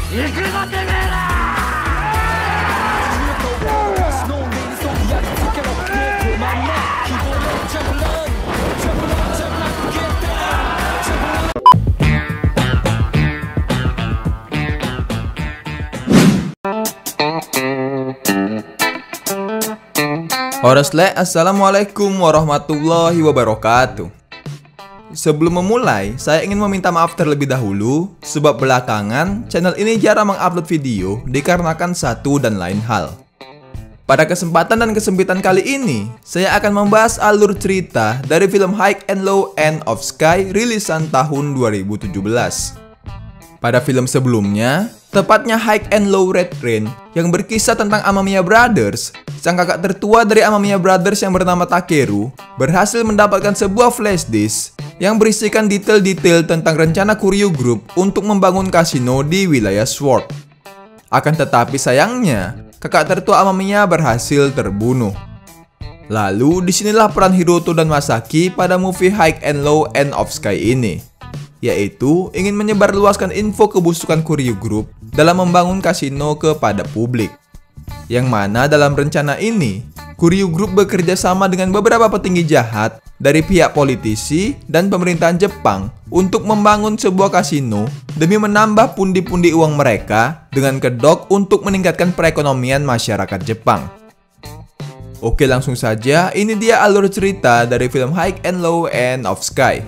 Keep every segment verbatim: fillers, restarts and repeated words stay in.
Horosle, assalamualaikum warahmatullahi wabarakatuh. Sebelum memulai, saya ingin meminta maaf terlebih dahulu sebab belakangan channel ini jarang mengupload video dikarenakan satu dan lain hal. Pada kesempatan dan kesempitan kali ini, saya akan membahas alur cerita dari film High and Low End of Sky rilisan tahun dua ribu tujuh belas. Pada film sebelumnya, tepatnya High and Low Red Rain yang berkisah tentang Amamiya Brothers, sang kakak tertua dari Amamiya Brothers yang bernama Takeru, berhasil mendapatkan sebuah flash disk yang berisikan detail-detail tentang rencana Kuryu Group untuk membangun kasino di wilayah Sword. Akan tetapi sayangnya, kakak tertua Amamiya berhasil terbunuh. Lalu disinilah peran Hiroto dan Masaki pada movie High and Low End of Sky ini, yaitu ingin menyebarluaskan info kebusukan Kuryu Group dalam membangun kasino kepada publik. Yang mana dalam rencana ini, Kuryu Group bekerja sama dengan beberapa petinggi jahat dari pihak politisi dan pemerintahan Jepang untuk membangun sebuah kasino demi menambah pundi-pundi uang mereka dengan kedok untuk meningkatkan perekonomian masyarakat Jepang. Oke, langsung saja, ini dia alur cerita dari film High and Low End of Sky.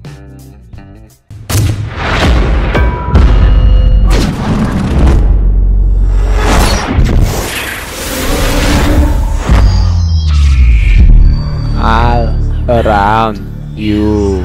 All around you.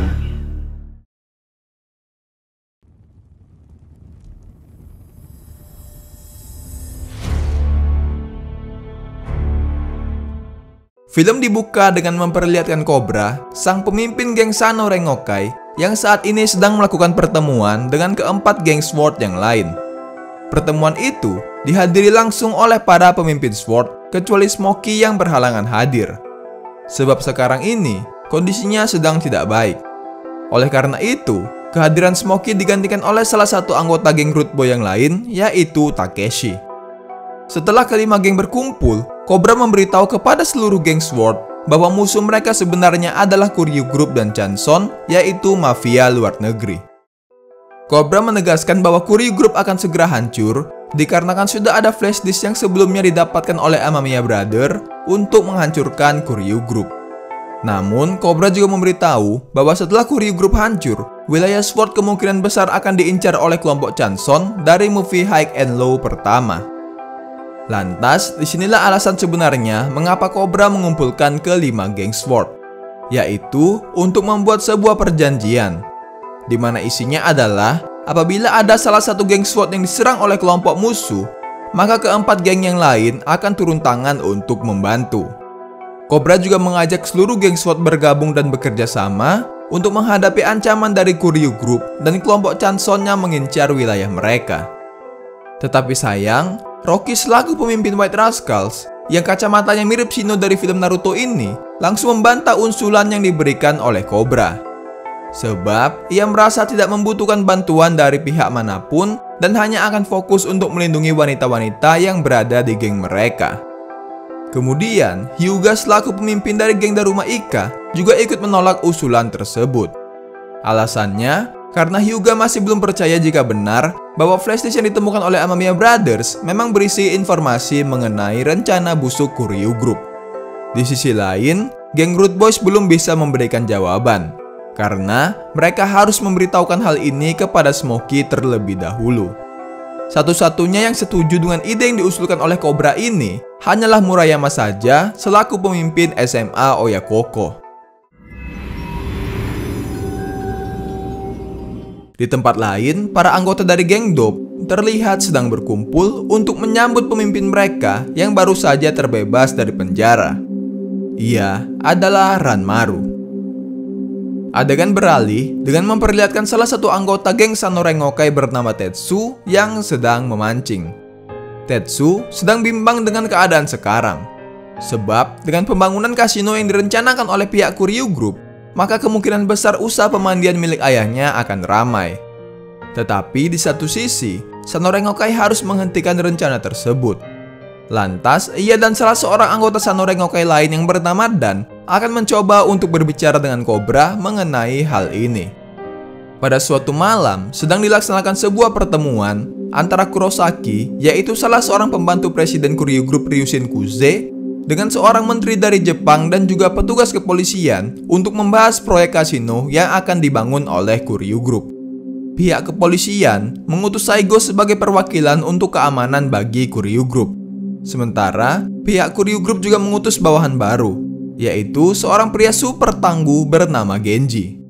Film dibuka dengan memperlihatkan Cobra, sang pemimpin geng Sano Rengokai, yang saat ini sedang melakukan pertemuan dengan keempat geng Sword yang lain. Pertemuan itu dihadiri langsung oleh para pemimpin Sword, kecuali Smokey yang berhalangan hadir. Sebab sekarang ini, kondisinya sedang tidak baik. Oleh karena itu, kehadiran Smokey digantikan oleh salah satu anggota geng Rude Boy yang lain, yaitu Takeshi. Setelah kelima geng berkumpul, Cobra memberitahu kepada seluruh geng Sword bahwa musuh mereka sebenarnya adalah Kuryu Group dan Chanson, yaitu mafia luar negeri. Cobra menegaskan bahwa Kuryu Group akan segera hancur dikarenakan sudah ada flash disk yang sebelumnya didapatkan oleh Amamiya Brothers untuk menghancurkan Kuryu Group. Namun, Cobra juga memberitahu bahwa setelah Kuryu Group hancur, wilayah Sword kemungkinan besar akan diincar oleh kelompok Chanson dari movie High and Low pertama. Lantas, disinilah alasan sebenarnya mengapa Cobra mengumpulkan kelima geng Sword, yaitu untuk membuat sebuah perjanjian, di mana isinya adalah apabila ada salah satu geng Sword yang diserang oleh kelompok musuh, maka keempat geng yang lain akan turun tangan untuk membantu. Cobra juga mengajak seluruh geng Sword bergabung dan bekerja sama untuk menghadapi ancaman dari Kuryu Group dan kelompok Chansonnya mengincar wilayah mereka. Tetapi sayang, Rocky selaku pemimpin White Rascals, yang kacamatanya mirip Shino dari film Naruto ini, langsung membantah usulan yang diberikan oleh Cobra. Sebab ia merasa tidak membutuhkan bantuan dari pihak manapun dan hanya akan fokus untuk melindungi wanita-wanita yang berada di geng mereka. Kemudian, Hyuga selaku pemimpin dari geng Daruma Ika juga ikut menolak usulan tersebut. Alasannya, karena Hyuga masih belum percaya jika benar bahwa flash disk yang ditemukan oleh Amamiya Brothers memang berisi informasi mengenai rencana busuk Kuryu Group. Di sisi lain, geng Rude Boys belum bisa memberikan jawaban, karena mereka harus memberitahukan hal ini kepada Smokey terlebih dahulu. Satu-satunya yang setuju dengan ide yang diusulkan oleh Cobra ini hanyalah Murayama saja selaku pemimpin S M A Oyakoko. Di tempat lain, para anggota dari geng Dope terlihat sedang berkumpul untuk menyambut pemimpin mereka yang baru saja terbebas dari penjara. Ia adalah Ranmaru. Adegan beralih dengan memperlihatkan salah satu anggota geng Sano Rengokai bernama Tetsu yang sedang memancing. Tetsu sedang bimbang dengan keadaan sekarang, sebab dengan pembangunan kasino yang direncanakan oleh pihak Kuryu Group, maka kemungkinan besar usaha pemandian milik ayahnya akan ramai. Tetapi di satu sisi, Sano Rengokai harus menghentikan rencana tersebut. Lantas, ia dan salah seorang anggota Sano Rengokai lain yang bernama Dan akan mencoba untuk berbicara dengan Cobra mengenai hal ini. Pada suatu malam, sedang dilaksanakan sebuah pertemuan antara Kurosaki, yaitu salah seorang pembantu presiden Kuryu Group Ryushin Kuze, dengan seorang menteri dari Jepang dan juga petugas kepolisian untuk membahas proyek kasino yang akan dibangun oleh Kuryu Group. Pihak kepolisian mengutus Saigo sebagai perwakilan untuk keamanan bagi Kuryu Group. Sementara, pihak Kuryu Group juga mengutus bawahan baru, yaitu seorang pria super tangguh bernama Genji.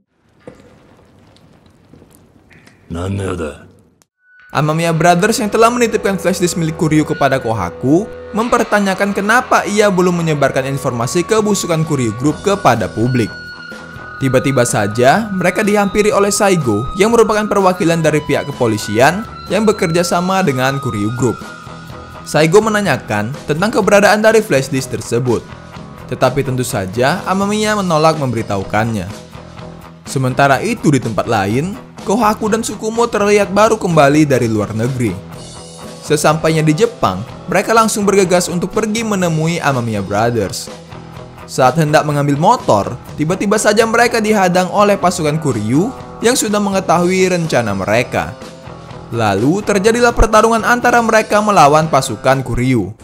Amamiya Brothers yang telah menitipkan flashdisk milik Kuryu kepada Kohaku mempertanyakan kenapa ia belum menyebarkan informasi kebusukan Kuryu Group kepada publik. Tiba-tiba saja mereka dihampiri oleh Saigo yang merupakan perwakilan dari pihak kepolisian yang bekerja sama dengan Kuryu Group. Saigo menanyakan tentang keberadaan dari flashdisk tersebut, tetapi tentu saja Amamiya menolak memberitahukannya. Sementara itu di tempat lain, Kohaku dan Tsukumo terlihat baru kembali dari luar negeri. Sesampainya di Jepang, mereka langsung bergegas untuk pergi menemui Amamiya Brothers. Saat hendak mengambil motor, tiba-tiba saja mereka dihadang oleh pasukan Kuryu yang sudah mengetahui rencana mereka. Lalu terjadilah pertarungan antara mereka melawan pasukan Kuryu.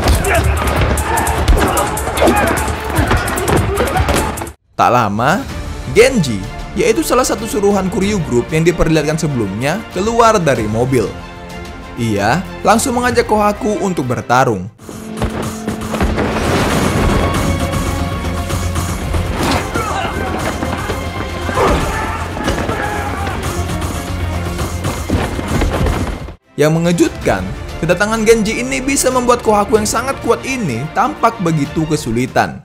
Tak lama, Genji, yaitu salah satu suruhan Kuryu Group yang diperlihatkan sebelumnya, keluar dari mobil. Ia langsung mengajak Kohaku untuk bertarung. Yang mengejutkan, kedatangan Genji ini bisa membuat Kohaku yang sangat kuat ini tampak begitu kesulitan.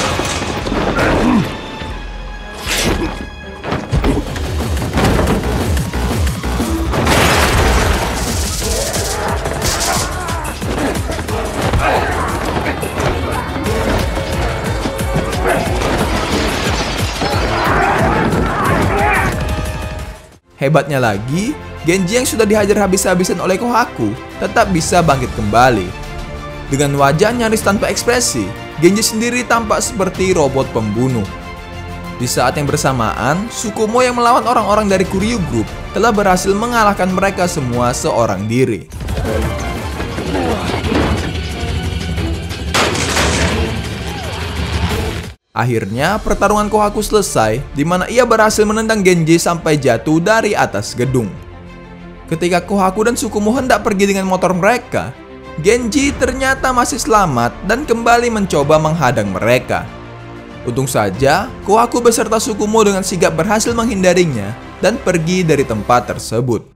Hebatnya lagi, Genji yang sudah dihajar habis-habisan oleh Kohaku tetap bisa bangkit kembali. Dengan wajah nyaris tanpa ekspresi, Genji sendiri tampak seperti robot pembunuh. Di saat yang bersamaan, Tsukumo yang melawan orang-orang dari Kuryu Group telah berhasil mengalahkan mereka semua seorang diri. Akhirnya, pertarungan Kohaku selesai, di mana ia berhasil menendang Genji sampai jatuh dari atas gedung. Ketika Kohaku dan Tsukumo hendak pergi dengan motor mereka, Genji ternyata masih selamat dan kembali mencoba menghadang mereka. Untung saja, Kohaku beserta Tsukumo dengan sigap berhasil menghindarinya dan pergi dari tempat tersebut.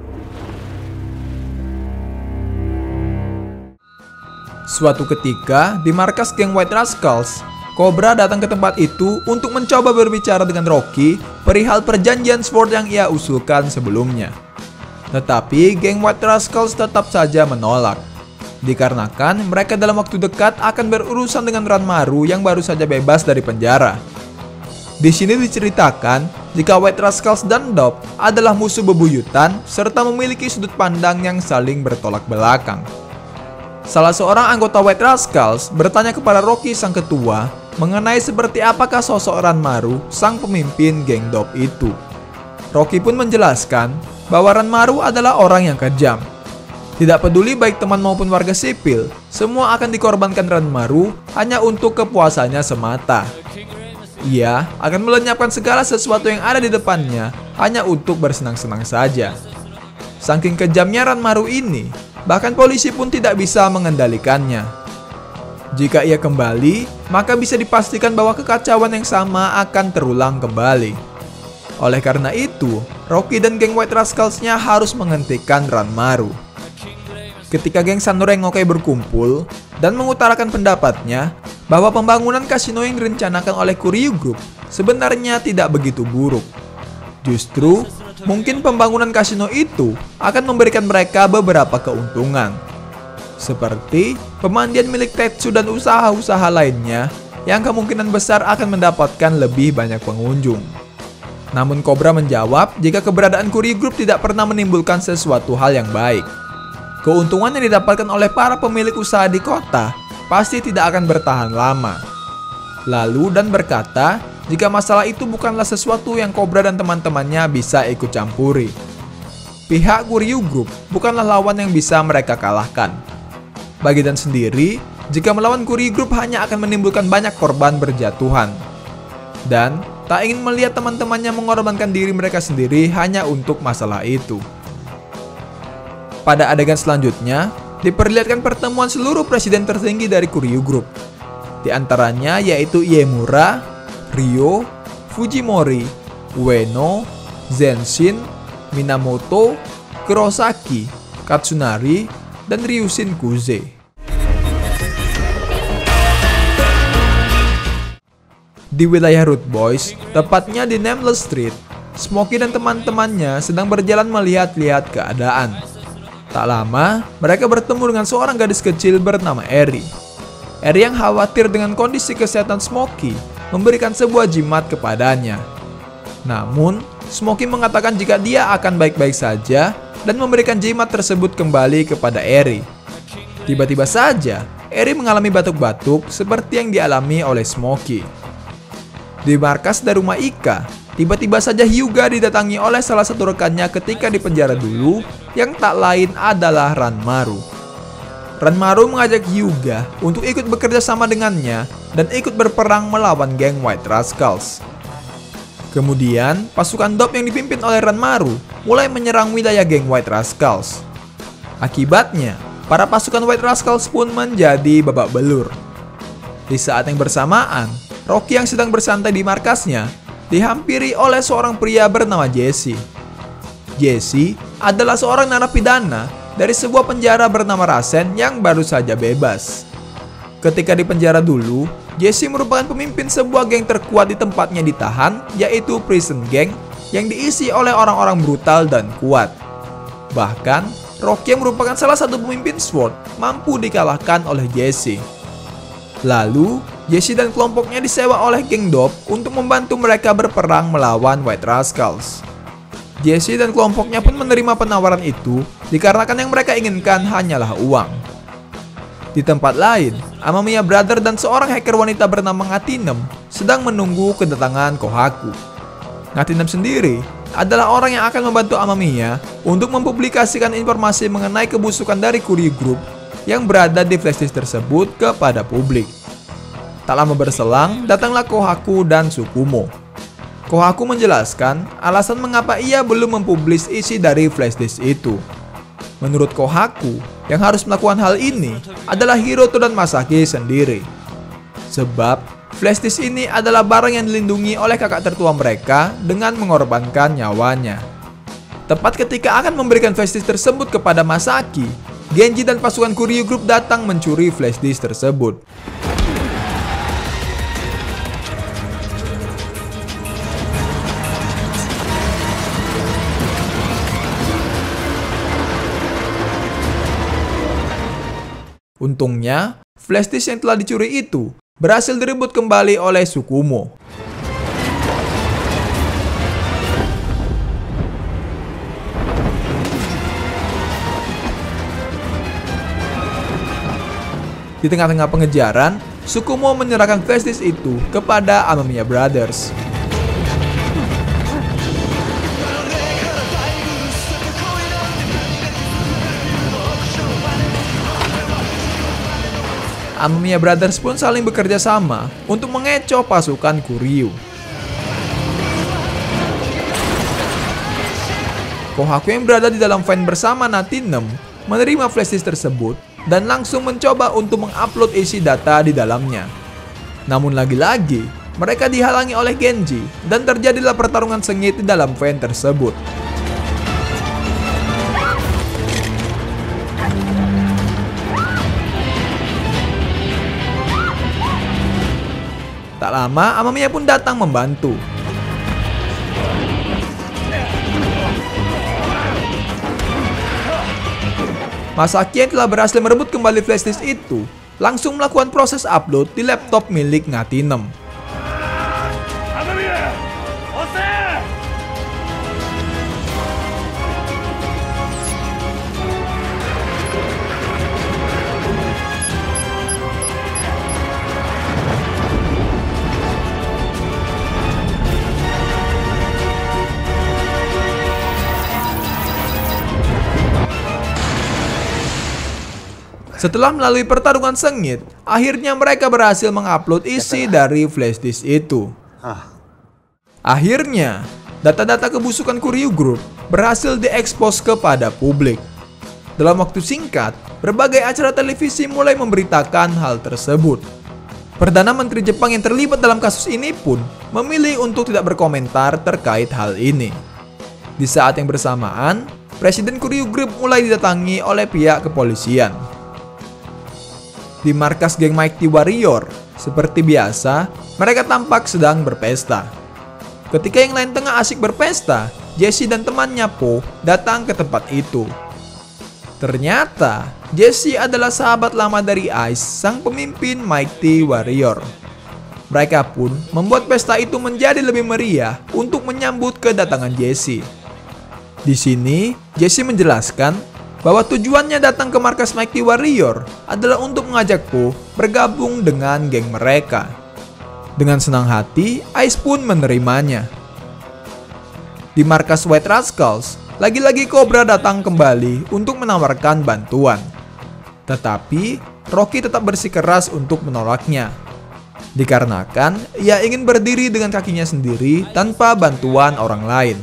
Suatu ketika, di markas geng White Rascals, Cobra datang ke tempat itu untuk mencoba berbicara dengan Rocky perihal perjanjian Sword yang ia usulkan sebelumnya. Tetapi geng White Rascals tetap saja menolak, dikarenakan mereka dalam waktu dekat akan berurusan dengan Ranmaru yang baru saja bebas dari penjara. Di sini diceritakan jika White Rascals dan Dop adalah musuh bebuyutan serta memiliki sudut pandang yang saling bertolak belakang. Salah seorang anggota White Rascals bertanya kepada Rocky sang ketua mengenai seperti apakah sosok Ranmaru sang pemimpin geng Dop itu. Rocky pun menjelaskan bahwa Ranmaru adalah orang yang kejam. Tidak peduli baik teman maupun warga sipil, semua akan dikorbankan Ranmaru hanya untuk kepuasannya semata. Ia akan melenyapkan segala sesuatu yang ada di depannya hanya untuk bersenang-senang saja. Saking kejamnya Ranmaru ini, bahkan polisi pun tidak bisa mengendalikannya. Jika ia kembali, maka bisa dipastikan bahwa kekacauan yang sama akan terulang kembali. Oleh karena itu, Rocky dan geng White Rascals-nya harus menghentikan Ranmaru. Ketika geng Sano Rengokai berkumpul dan mengutarakan pendapatnya bahwa pembangunan kasino yang direncanakan oleh Kuryu Group sebenarnya tidak begitu buruk. Justru, mungkin pembangunan kasino itu akan memberikan mereka beberapa keuntungan, seperti pemandian milik Tetsu dan usaha-usaha lainnya yang kemungkinan besar akan mendapatkan lebih banyak pengunjung. Namun Cobra menjawab jika keberadaan Kuryu Group tidak pernah menimbulkan sesuatu hal yang baik. Keuntungan yang didapatkan oleh para pemilik usaha di kota pasti tidak akan bertahan lama. Lalu dan berkata jika masalah itu bukanlah sesuatu yang Cobra dan teman-temannya bisa ikut campuri. Pihak Kuryu Group bukanlah lawan yang bisa mereka kalahkan. Bagi Dan sendiri, jika melawan Kuryu Group hanya akan menimbulkan banyak korban berjatuhan. Dan tak ingin melihat teman-temannya mengorbankan diri mereka sendiri hanya untuk masalah itu. Pada adegan selanjutnya, diperlihatkan pertemuan seluruh presiden tertinggi dari Kuryu Group. Di antaranya yaitu Iemura, Ryo, Fujimori, Ueno, Zenshin, Minamoto, Kurosaki, Katsunari, dan Ryushin Kuze. Di wilayah Root Boys, tepatnya di Nameless Street, Smokey dan teman-temannya sedang berjalan melihat-lihat keadaan. Tak lama, mereka bertemu dengan seorang gadis kecil bernama Eri. Eri yang khawatir dengan kondisi kesehatan Smokey memberikan sebuah jimat kepadanya. Namun, Smokey mengatakan jika dia akan baik-baik saja dan memberikan jimat tersebut kembali kepada Eri. Tiba-tiba saja, Eri mengalami batuk-batuk seperti yang dialami oleh Smokey. Di markas Daruma Ika, tiba-tiba saja Hyuga didatangi oleh salah satu rekannya ketika di penjara dulu, yang tak lain adalah Ranmaru. Ranmaru mengajak Hyuga untuk ikut bekerja sama dengannya dan ikut berperang melawan geng White Rascals. Kemudian, pasukan Dop yang dipimpin oleh Ranmaru mulai menyerang wilayah geng White Rascals. Akibatnya, para pasukan White Rascals pun menjadi babak belur. Di saat yang bersamaan, Rocky yang sedang bersantai di markasnya dihampiri oleh seorang pria bernama Jesse. Jesse adalah seorang narapidana dari sebuah penjara bernama Rasen yang baru saja bebas. Ketika di penjara dulu, Jesse merupakan pemimpin sebuah geng terkuat di tempatnya ditahan, yaitu Prison Gang, yang diisi oleh orang-orang brutal dan kuat. Bahkan, Rocky yang merupakan salah satu pemimpin SWORD mampu dikalahkan oleh Jesse. Lalu, Jesse dan kelompoknya disewa oleh geng Dop untuk membantu mereka berperang melawan White Rascals. Jesse dan kelompoknya pun menerima penawaran itu dikarenakan yang mereka inginkan hanyalah uang. Di tempat lain, Amamiya Brother dan seorang hacker wanita bernama Ngatinem sedang menunggu kedatangan Kohaku. Ngatinem sendiri adalah orang yang akan membantu Amamiya untuk mempublikasikan informasi mengenai kebusukan dari Kuryu Group yang berada di flashdisk tersebut kepada publik. Tak lama berselang, datanglah Kohaku dan Tsukumo. Kohaku menjelaskan alasan mengapa ia belum mempublis isi dari flashdisk itu. Menurut Kohaku, yang harus melakukan hal ini adalah Hiroto dan Masaki sendiri. Sebab, flashdisk ini adalah barang yang dilindungi oleh kakak tertua mereka dengan mengorbankan nyawanya. Tepat ketika akan memberikan flashdisk tersebut kepada Masaki, Genji dan pasukan Kuryu Group datang mencuri flashdisk tersebut. Untungnya, flashdisk yang telah dicuri itu berhasil direbut kembali oleh Tsukumo. Di tengah-tengah pengejaran, Tsukumo menyerahkan flashdisk itu kepada Amamiya Brothers. Amamiya Brothers pun saling bekerja sama untuk mengecoh pasukan Kuryu. Kohaku yang berada di dalam van bersama Ngatinem menerima flashdisk tersebut dan langsung mencoba untuk mengupload isi data di dalamnya. Namun lagi-lagi, mereka dihalangi oleh Genji dan terjadilah pertarungan sengit di dalam van tersebut. Tak lama, Amamiya pun datang membantu. Masaki yang telah berhasil merebut kembali flashdisk itu langsung melakukan proses upload di laptop milik Ngatinem. Setelah melalui pertarungan sengit, akhirnya mereka berhasil mengupload isi dari flashdisk itu. Akhirnya, data-data kebusukan Kuryu Group berhasil diekspos kepada publik. Dalam waktu singkat, berbagai acara televisi mulai memberitakan hal tersebut. Perdana Menteri Jepang yang terlibat dalam kasus ini pun memilih untuk tidak berkomentar terkait hal ini. Di saat yang bersamaan, Presiden Kuryu Group mulai didatangi oleh pihak kepolisian. Di markas geng Mighty Warrior, seperti biasa, mereka tampak sedang berpesta. Ketika yang lain tengah asik berpesta, Jesse dan temannya Po datang ke tempat itu. Ternyata, Jesse adalah sahabat lama dari Ice, sang pemimpin Mighty Warrior. Mereka pun membuat pesta itu menjadi lebih meriah untuk menyambut kedatangan Jesse. Di sini, Jesse menjelaskan bahwa tujuannya datang ke markas Mighty Warrior adalah untuk mengajak Po bergabung dengan geng mereka. Dengan senang hati, Ice pun menerimanya. Di markas White Rascals, lagi-lagi Cobra datang kembali untuk menawarkan bantuan. Tetapi, Rocky tetap bersikeras untuk menolaknya. Dikarenakan, ia ingin berdiri dengan kakinya sendiri tanpa bantuan orang lain.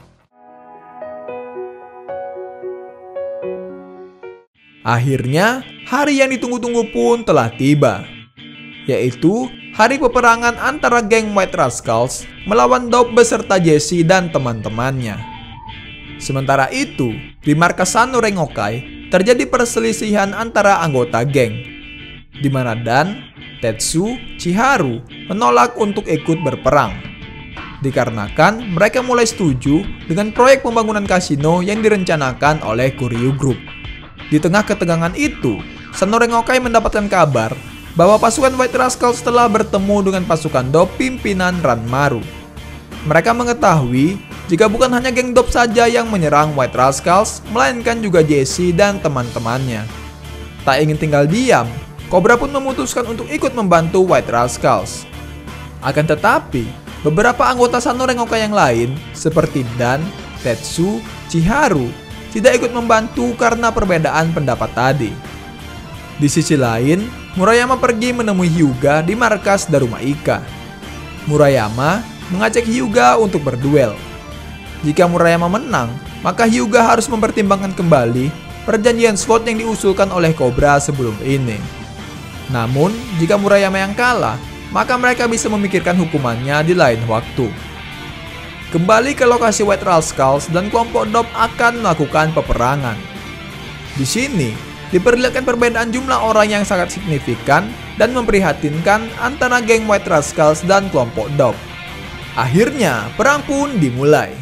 Akhirnya, hari yang ditunggu-tunggu pun telah tiba, yaitu hari peperangan antara geng White Rascals melawan Dope beserta Jesse dan teman-temannya. Sementara itu, di markas Sano Rengokai terjadi perselisihan antara anggota geng, di mana Dan, Tetsu, Chiharu menolak untuk ikut berperang. Dikarenakan mereka mulai setuju dengan proyek pembangunan kasino yang direncanakan oleh Kuryu Group. Di tengah ketegangan itu, Sano Rengokai mendapatkan kabar bahwa pasukan White Rascals telah bertemu dengan pasukan Dope pimpinan Ranmaru. Mereka mengetahui jika bukan hanya geng Dope saja yang menyerang White Rascals, melainkan juga Jesse dan teman-temannya. Tak ingin tinggal diam, Cobra pun memutuskan untuk ikut membantu White Rascals. Akan tetapi, beberapa anggota Sano Rengokai yang lain, seperti Dan, Tetsu, Chiharu, tidak ikut membantu karena perbedaan pendapat tadi. Di sisi lain, Murayama pergi menemui Hyuga di markas Daruma Ika. Murayama mengajak Hyuga untuk berduel. Jika Murayama menang, maka Hyuga harus mempertimbangkan kembali perjanjian SWORD yang diusulkan oleh Cobra sebelum ini. Namun, jika Murayama yang kalah, maka mereka bisa memikirkan hukumannya di lain waktu. Kembali ke lokasi White Rascals dan kelompok Dope akan melakukan peperangan. Di sini, diperlihatkan perbedaan jumlah orang yang sangat signifikan dan memprihatinkan antara geng White Rascals dan kelompok Dope. Akhirnya, perang pun dimulai.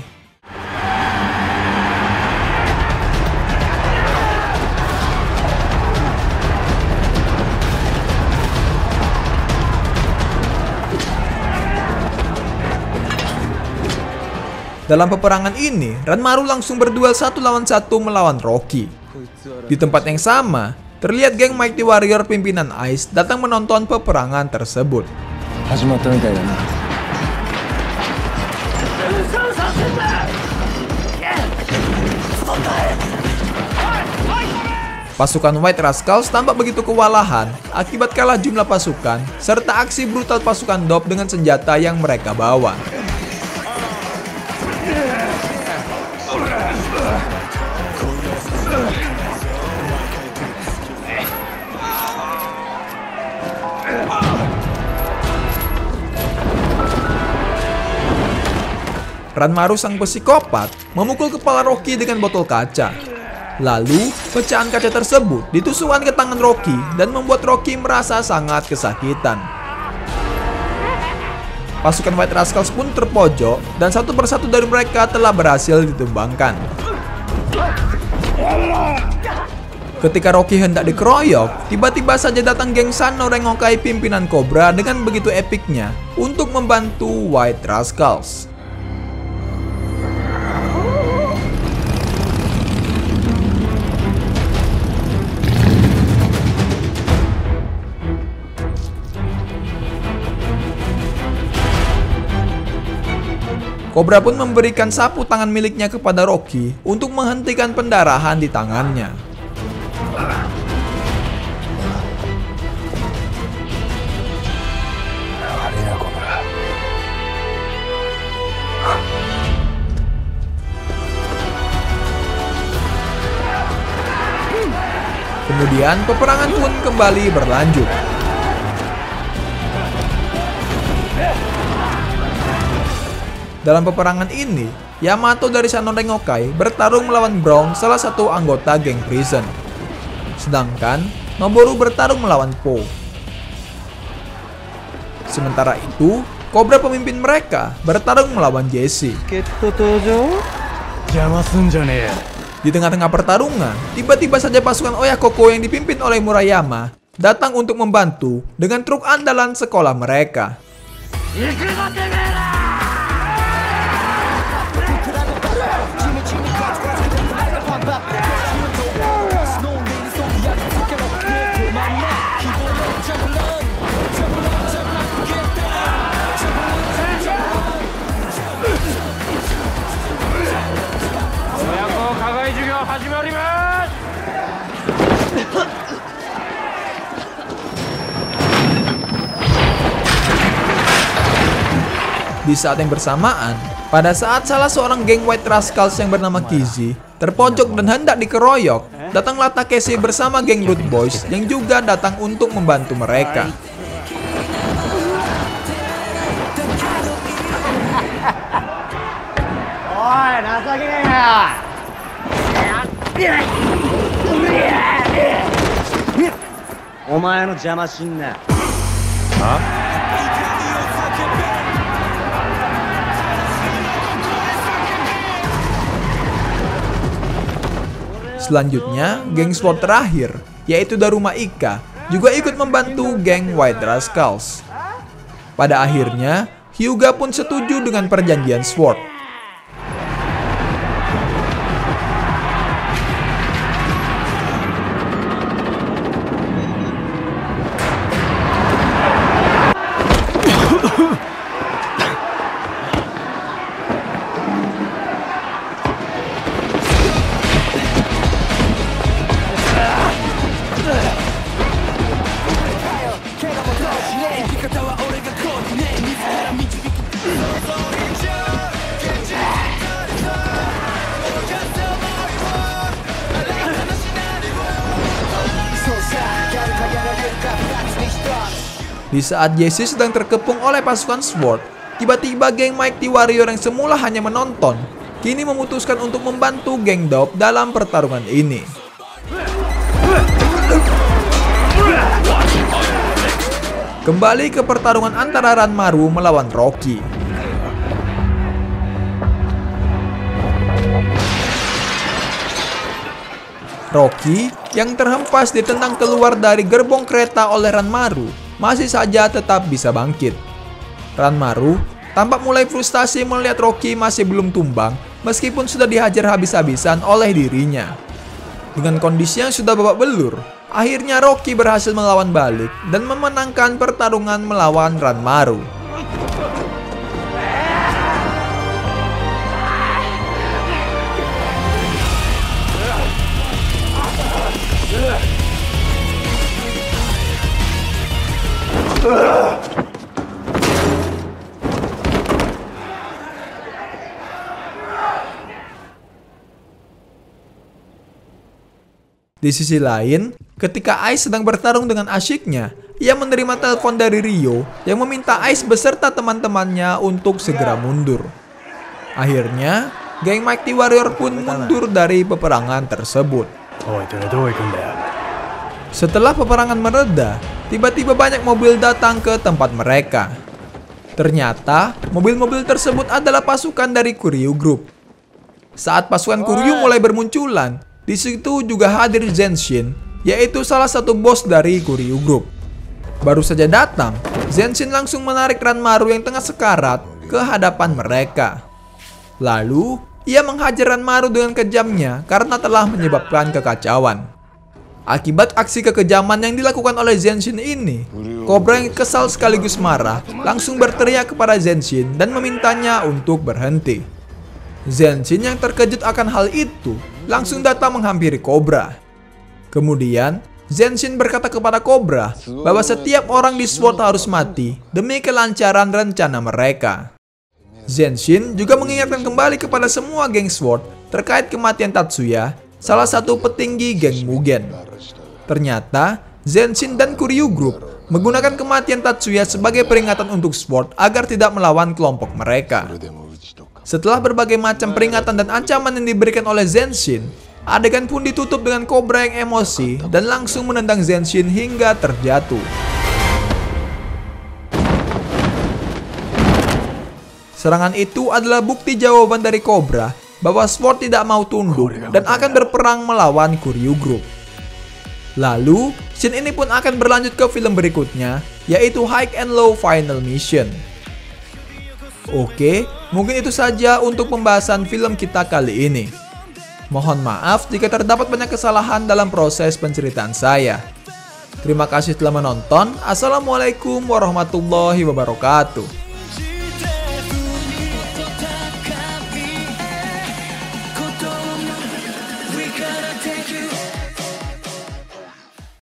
Dalam peperangan ini, Ranmaru langsung berduel satu lawan satu melawan Rocky. Di tempat yang sama, terlihat geng Mighty Warrior pimpinan Ice datang menonton peperangan tersebut. Pasukan White Rascals tampak begitu kewalahan akibat kalah jumlah pasukan serta aksi brutal pasukan Dope dengan senjata yang mereka bawa. Ranmaru sang psikopat memukul kepala Rocky dengan botol kaca. Lalu, pecahan kaca tersebut ditusukkan ke tangan Rocky dan membuat Rocky merasa sangat kesakitan. Pasukan White Rascals pun terpojok dan satu persatu dari mereka telah berhasil ditumbangkan. Ketika Rocky hendak dikeroyok, tiba-tiba saja datang geng Sano Rengokai pimpinan Cobra dengan begitu epiknya untuk membantu White Rascals. Cobra pun memberikan sapu tangan miliknya kepada Rocky untuk menghentikan pendarahan di tangannya. Kemudian peperangan pun kembali berlanjut. Dalam peperangan ini, Yamato dari Sano Rengokai bertarung melawan Brown, salah satu anggota geng Prison. Sedangkan Noboru bertarung melawan Po. Sementara itu, Cobra pemimpin mereka bertarung melawan Jesse. Di tengah-tengah pertarungan, tiba-tiba saja pasukan Oyakoko yang dipimpin oleh Murayama datang untuk membantu dengan truk andalan sekolah mereka. Di saat yang bersamaan, pada saat salah seorang geng White Rascals yang bernama Kizzy terpojok dan hendak dikeroyok, datanglah Takeshi bersama geng Root Boys yang juga datang untuk membantu mereka. Selanjutnya, geng SWAT terakhir, yaitu Daruma Ika, juga ikut membantu geng White Rascals. Pada akhirnya, Hyuga pun setuju dengan perjanjian SWAT. Di saat Jesse sedang terkepung oleh pasukan SWAT, tiba-tiba geng Mighty Warrior yang semula hanya menonton, kini memutuskan untuk membantu geng Dope dalam pertarungan ini. Kembali ke pertarungan antara Ranmaru melawan Rocky. Rocky yang terhempas ditendang keluar dari gerbong kereta oleh Ranmaru masih saja tetap bisa bangkit. Ranmaru tampak mulai frustasi melihat Rocky masih belum tumbang meskipun sudah dihajar habis-habisan oleh dirinya. Dengan kondisi yang sudah babak belur, akhirnya Rocky berhasil melawan balik dan memenangkan pertarungan melawan Ranmaru. Di sisi lain, ketika Ice sedang bertarung dengan asyiknya, ia menerima telepon dari Ryo yang meminta Ice beserta teman-temannya untuk segera mundur. Akhirnya, geng Mighty Warrior pun mundur dari peperangan tersebut. Setelah peperangan mereda, tiba-tiba banyak mobil datang ke tempat mereka. Ternyata, mobil-mobil tersebut adalah pasukan dari Kuryu Group. Saat pasukan Kuryu mulai bermunculan, di situ juga hadir Zenshin, yaitu salah satu bos dari Kuryu Group. Baru saja datang, Zenshin langsung menarik Ranmaru yang tengah sekarat ke hadapan mereka. Lalu, ia menghajar Ranmaru dengan kejamnya karena telah menyebabkan kekacauan. Akibat aksi kekejaman yang dilakukan oleh Zenshin ini, Cobra yang kesal sekaligus marah langsung berteriak kepada Zenshin dan memintanya untuk berhenti. Zenshin yang terkejut akan hal itu langsung datang menghampiri Cobra. Kemudian, Zenshin berkata kepada Cobra bahwa setiap orang di SWAT harus mati demi kelancaran rencana mereka. Zenshin juga mengingatkan kembali kepada semua geng SWAT terkait kematian Tatsuya, salah satu petinggi geng Mugen. Ternyata, Zenshin dan Kuryu Group menggunakan kematian Tatsuya sebagai peringatan untuk Sword agar tidak melawan kelompok mereka. Setelah berbagai macam peringatan dan ancaman yang diberikan oleh Zenshin, adegan pun ditutup dengan Cobra yang emosi dan langsung menendang Zenshin hingga terjatuh. Serangan itu adalah bukti jawaban dari Cobra bahwa Sword tidak mau tunduk dan akan berperang melawan Kuryu Group. Lalu, scene ini pun akan berlanjut ke film berikutnya, yaitu High and Low Final Mission. Oke, mungkin itu saja untuk pembahasan film kita kali ini. Mohon maaf jika terdapat banyak kesalahan dalam proses penceritaan saya. Terima kasih telah menonton. Assalamualaikum warahmatullahi wabarakatuh.